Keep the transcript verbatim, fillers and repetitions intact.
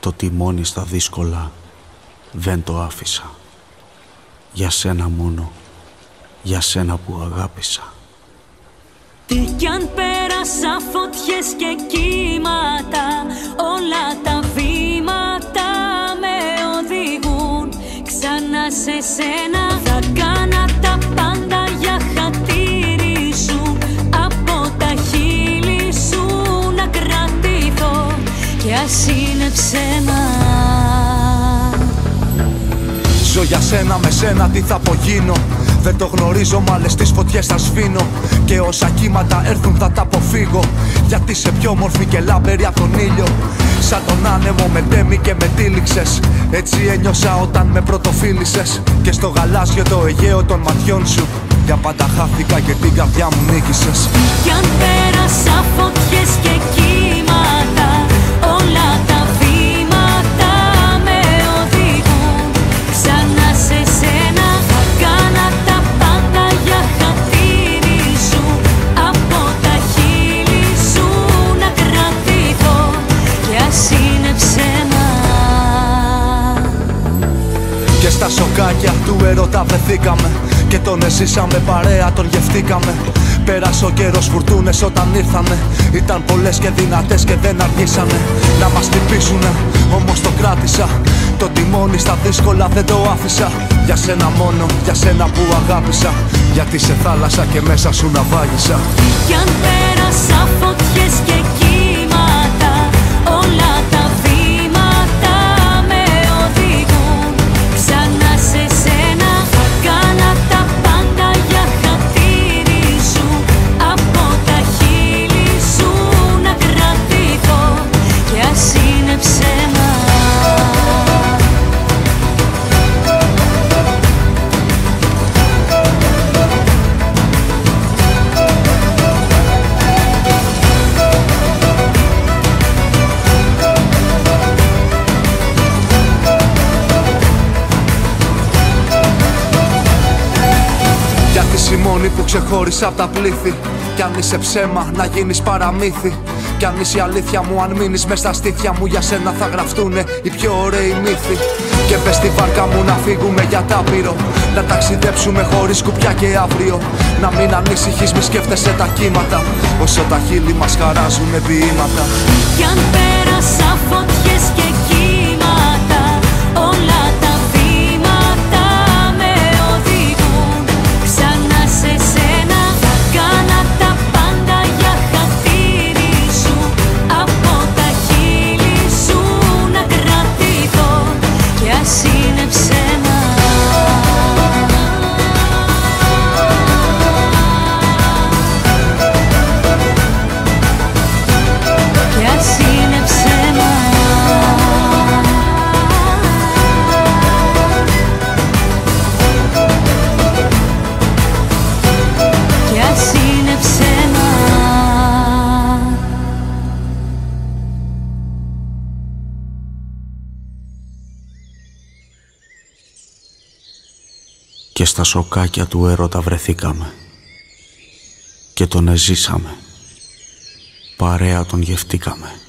Το τιμόνι στα δύσκολα δεν το άφησα. Για σένα μόνο, για σένα που αγάπησα. Τι κι αν πέρασα φωτιές και κύματα, όλα τα βήματα με οδηγούν ξανά σε σένα. Θα κάνα τα πάντα για χατήρι σου, από τα χείλη σου να κρατηθώ κι ας είναι ψέμα. Ζω για σένα, με σένα τι θα απογίνω. Δεν το γνωρίζω, μα λες τις φωτιές θα σβήνω. Και όσα κύματα έρθουν θα τα αποφύγω. Γιατί είσαι πιο όμορφη και λάμπερη από τον ήλιο. Σαν τον άνεμο με τέμι και με τύλιξες. Έτσι ένιωσα όταν με πρωτοφίλησες. Και στο γαλάζιο το Αιγαίο των ματιών σου για πάντα χάθηκα και την καρδιά μου νίκησες. Κι αν πέρασα φωτιές και κύματα, όλα τα βήματα με οδηγούν ξανά σε σένα. Θα κάνα τα πάντα για χατήρι σου, από τα χείλη σου να κρατηθώ κι ας είναι ψέμα. Και στα σοκάκια του έρωτα βρεθήκαμε και τον εζήσαμε παρέα, τον γευτήκαμε. Πέρασε ο καιρός, φουρτούνες όταν ήρθανε. Ήταν πολλές και δυνατές και δεν αργήσανε να μας χτυπήσουνε, όμως το κράτησα. Το τιμόνι στα δύσκολα δεν το άφησα. Για σένα μόνο, για σένα που αγάπησα. Γιατί σε θάλασσα και μέσα σου ναυάγησα. Κι αν πέρασα φωτιές και κύματα, όλα τα βήματα με οδηγούν ξανά σε σένα. Θα κάνα τα πάντα για χατήρι σου, από τα χείλη σου να κρατηθώ κι ας είναι ψέμα. Είσαι η μόνη που ξεχώρισα απ' τα πλήθη. Κι αν είσαι ψέμα να γίνεις παραμύθι. Κι αν είσαι η αλήθεια μου, αν μείνεις μες στα στήθια μου, για σένα θα γραφτούνε οι πιο ωραίοι μύθοι. Και πες στη βάρκα μου να φύγουμε για τ' άπειρο, να ταξιδέψουμε χωρίς κουπιά και αύριο. Να μην ανησυχείς, μη σκέφτεσαι τα κύματα, όσο τα χείλη μας χαράζουνε ποίηματα. Κι αν πέρασα φωτιές και κύματα, όλα τα βήματα με οδηγούν ξανά σε σένα. Θα κάνα τα πάντα για χατήρι σου, από τα χείλη σου να κρατηθώ κι ας είναι ψέμα. Κι ας είναι ψέμα. Κι ας είναι ψέμα. Και στα σοκάκια του έρωτα βρεθήκαμε και τον εζήσαμε, παρέα τον γευτήκαμε.